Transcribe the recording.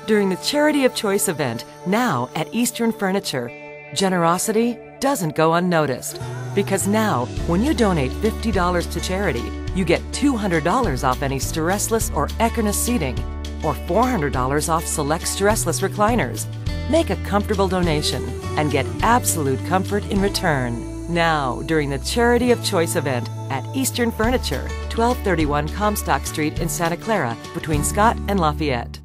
During the Charity of Choice event, now at Eastern Furniture, generosity doesn't go unnoticed. Because now, when you donate $50 to charity, you get $200 off any stressless or Equinus seating, or $400 off select stressless recliners. Make a comfortable donation and get absolute comfort in return. Now, during the Charity of Choice event at Eastern Furniture, 1231 Comstock Street in Santa Clara, between Scott and Lafayette.